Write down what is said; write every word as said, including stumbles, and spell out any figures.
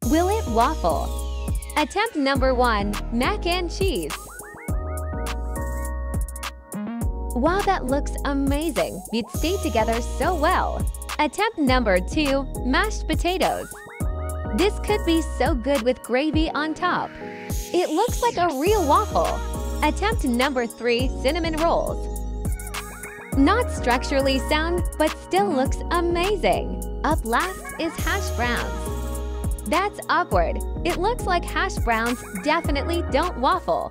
Will it waffle? Attempt number one, mac and cheese. Wow, that looks amazing! It stayed together so well. Attempt number two, mashed potatoes. This could be so good with gravy on top. It looks like a real waffle. Attempt number three, cinnamon rolls. Not structurally sound, but still looks amazing. Up last is hash browns. That's awkward. It looks like hash browns definitely don't waffle.